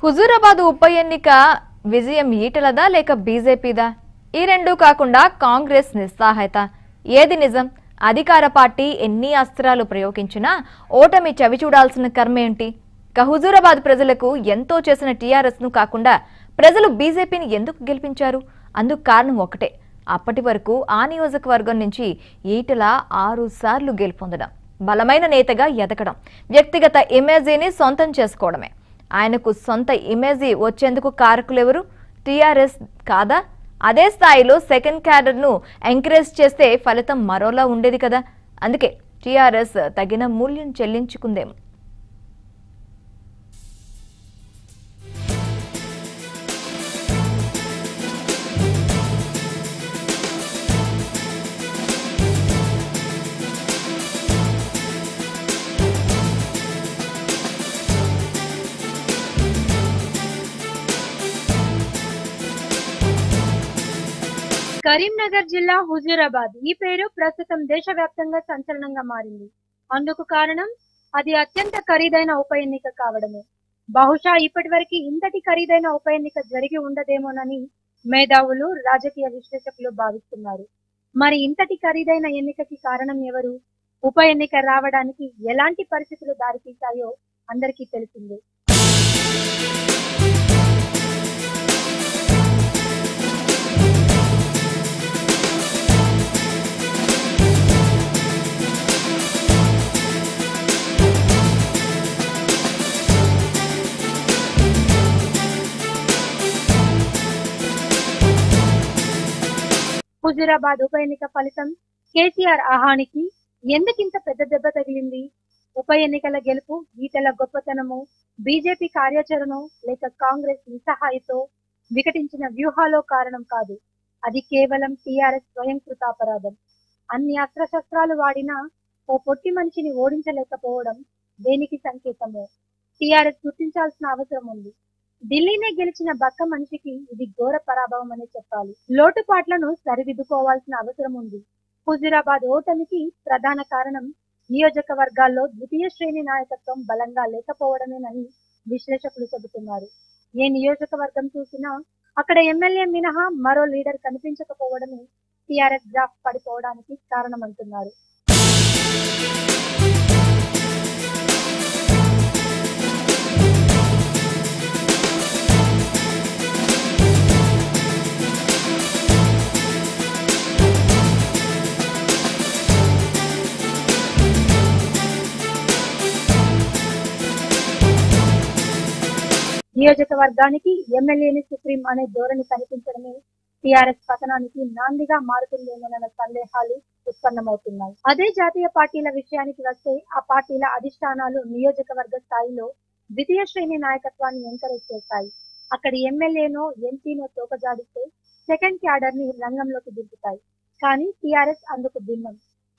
హుజూరాబాద్ ఉప ఎన్నిక విజయం ఈటలదా లేక బీజేపీదా? ఈ రెండు కాకుండా కాంగ్రెస్ నిస్సహాయత. ఏది నిజం? అధికార పార్టీ ఎన్ని అస్త్రాలు ప్రయోగించినా ఓటమి చవి చూడాల్సిన కర్మేంటి? హుజూరాబాద్ ప్రజలకు ఎంతో చేసిన టీఆర్ఎస్ ను కాకుండా ప్రజలు బీజేపీని ఎందుకు గెలిపించారు? అందుకు కారణం ఒకటే, అప్పటి వరకు ఆ నియోజకవర్గం నుంచి ఈటల 6 సార్లు గెలుపొందడం, బలమైన నేతగా ఎదగడం, వ్యక్తిగత ఇమేజీని సొంతం చేసుకోవడమే. ఆయనకు సొంత ఇమేజీ వచ్చేందుకు కారకులెవరు? టీఆర్ఎస్ కాదా? అదే స్థాయిలో సెకండ్ క్యాడర్ను ఎంకరేజ్ చేస్తే ఫలితం మరోలా ఉండేది కదా. అందుకే టీఆర్ఎస్ తగిన మూల్యం చెల్లించుకుందేమో. కరీంనగర్ జిల్లా హుజూరాబాద్ ఈ పేరు ప్రస్తుతం దేశవ్యాప్తంగా సంచలనంగా మారింది. అందుకు కారణం అది అత్యంత ఖరీదైన ఉప ఎన్నిక కావడమే. బహుశా ఇప్పటివరకు ఇంతటి ఖరీదైన ఉప ఎన్నిక జరిగి ఉండదేమోనని మేధావులు, రాజకీయ విశ్లేషకులు భావిస్తున్నారు. మరి ఇంతటి ఖరీదైన ఎన్నికకి కారణం ఎవరు? ఉప ఎన్నిక రావడానికి ఎలాంటి పరిస్థితులు దారితీశాయో అందరికీ తెలిసిందే. హుజూరాబాద్ ఉప ఎన్నిక ఫలితం కేసీఆర్ ఆహానికి ఎందుకింత పెద్ద దెబ్బ తగిలింది? ఉప ఎన్నికల గెలుపు ఈటల గొప్పతనమో, బీజేపీ కార్యాచరణో, లేక కాంగ్రెస్ నిస్సహాయతో వికటించిన వ్యూహాలో కారణం కాదు. అది కేవలం టీఆర్ఎస్ స్వయం కృతాపరాధం. అన్ని అస్త్రశస్త్రాలు వాడినా ఓ పొట్టి మనిషిని ఓడించలేకపోవడం దేనికి సంకేతమో టీఆర్ఎస్ గుర్తించాల్సిన అవసరం ఉంది. ఢిల్లీనే గెలిచిన బక్క మనిషికి ఇది ఘోర పరాభవం అనే చెప్పాలి. లోటుపాట్లను సరిదిద్దుకోవాల్సిన అవసరం ఉంది. హుజూరాబాద్ ఓటమికి ప్రధాన కారణం నియోజకవర్గాల్లో ద్వితీయ శ్రేణి నాయకత్వం బలంగా లేకపోవడమేనని విశ్లేషకులు చెబుతున్నారు. ఏ నియోజకవర్గం చూసినా అక్కడ ఎమ్మెల్యే మినహా మరో లీడర్ కనిపించకపోవడమే టీఆర్ఎస్ గ్రాఫ్ పడిపోవడానికి కారణమంటున్నారు. నియోజకవర్గానికి ఎమ్మెల్యేని సుప్రీం అనే ధోరణి కనిపించడమే టీఆర్ఎస్ పతనానికి నాందిగా మారుతుందేమోనన్న సందేహాలు ఉత్పన్నమవుతున్నాయి. అదే జాతీయ పార్టీల విషయానికి వస్తే ఆ పార్టీల అధిష్టానాలు నియోజకవర్గ స్థాయిలో ద్వితీయ శ్రేణి నాయకత్వాన్ని ఎంకరేజ్ చేస్తాయి. అక్కడి ఎమ్మెల్యేనో ఎంపీనో తోకజాడిస్తే సెకండ్ క్యాడర్ ని రంగంలోకి దింపుతాయి. కానీ టీఆర్ఎస్ అందుకు భిన్నం.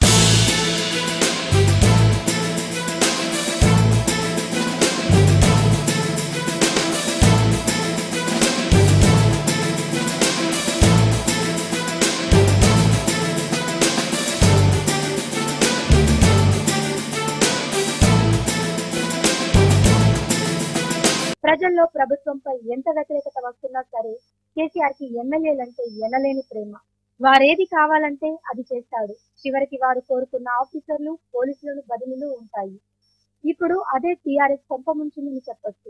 ప్రజల్లో ప్రభుత్వంపై ఎంత వ్యతిరేకత వస్తున్నా సరే కేసీఆర్ కి ఎమ్మెల్యేలంటే ఎనలేని ప్రేమ. వారేది కావాలంటే అది చేస్తాడు. చివరికి వారు కోరుకున్న ఆఫీసర్లు, పోలీసులను బదిలీలు ఉంటాయి. ఇప్పుడు అదే టీఆర్ఎస్ కొంపముంచిందని చెప్పొచ్చు.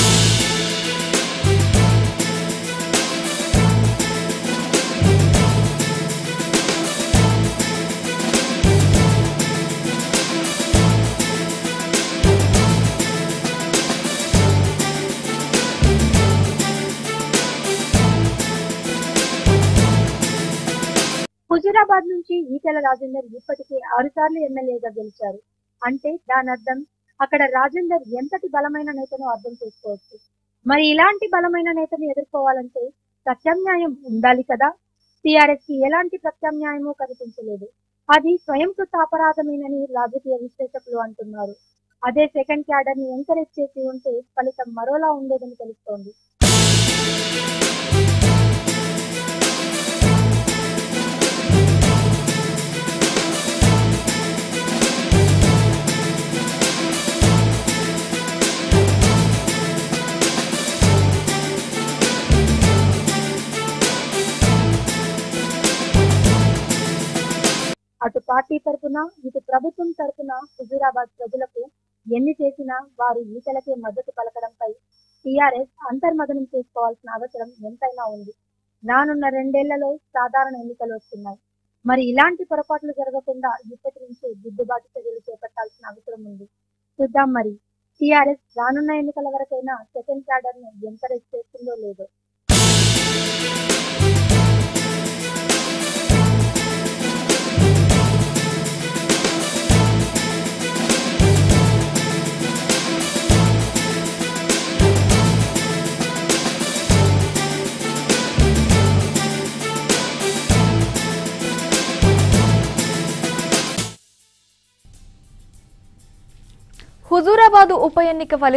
హుజూరాబాద్ నుంచి ఈటెల రాజేందర్ ఇప్పటికే 6 సార్లు ఎమ్మెల్యేగా గెలిచారు. అంటే దాని అర్థం అక్కడ రాజేందర్ ఎంతటి బలమైన నేతను అర్థం చేసుకోవచ్చు. మరి ఇలాంటి బలమైన నేతను ఎదుర్కోవాలంటే ప్రత్యామ్నాయం ఉండాలి కదా. టీఆర్ఎస్ కి ఎలాంటి ప్రత్యామ్నాయమో కనిపించలేదు. అది స్వయం కృత అపరాధమేనని రాజకీయ విశ్లేషకులు అంటున్నారు. అదే సెకండ్ క్యాడర్ ని ఎంకరేజ్ చేసి ఉంటే ఫలితం మరోలా ఉండేదని తెలుస్తోంది. పార్టీ తరపున ఇటు ప్రభుత్వం తరపున హుజూరాబాద్ ప్రజలకు ఎన్ని చేసినా వారు ఈటలకే మద్దతు పలకడంపై టీఆర్ఎస్ అంతర్మదనం చేసుకోవాల్సిన అవసరం ఎంతైనా ఉంది. రానున్న 2 ఏళ్లలో సాధారణ ఎన్నికలు వస్తున్నాయి. మరి ఇలాంటి పొరపాట్లు జరగకుండా ఇప్పటి నుంచి దిద్దుబాటు చర్యలు చేపట్టాల్సిన అవసరం ఉంది. చూద్దాం మరి టీఆర్ఎస్ రానున్న ఎన్నికల వరకైనా సెకండ్ క్యాడర్ ను ఎంకరేజ్ చేస్తుందో లేదో. హుజూరాబాద్ ఉప ఎన్నిక ఫలితాలు